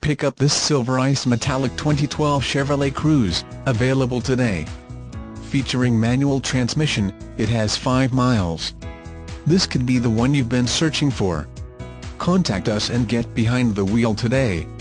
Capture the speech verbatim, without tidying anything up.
pick up this silver ice metallic twenty twelve Chevrolet Cruze, available today. Featuring manual transmission, it has five miles. This could be the one you've been searching for. Contact us and get behind the wheel today.